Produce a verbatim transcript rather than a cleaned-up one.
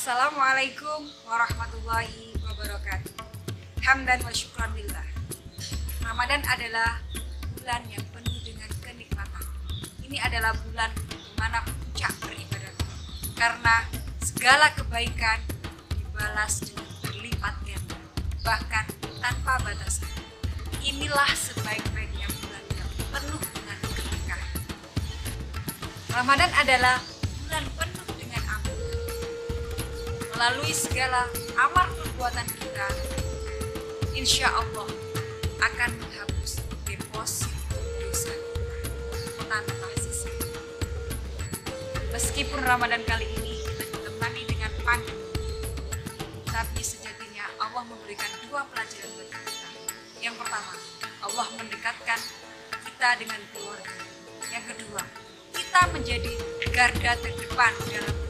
Assalamualaikum warahmatullahi wabarakatuh. Hamdan wa syukran lillah. Ramadan adalah bulan yang penuh dengan kenikmatan. Ini adalah bulan di mana puncak beribadah, karena segala kebaikan dibalas dengan berlipat ganda, bahkan tanpa batasan. Inilah sebaik-baiknya bulan yang penuh dengan keberkahan. Ramadan adalah bulan penuh dengan amal. Melalui segala amal perbuatan kita, insya Allah akan menghapus deposit dosa tanpa sisa. Meskipun Ramadan kali ini kita ditemani dengan pandemi, tapi sejatinya Allah memberikan dua pelajaran bagi kita. Yang pertama, Allah mendekatkan kita dengan keluarga. Yang kedua, kita menjadi garda terdepan dalam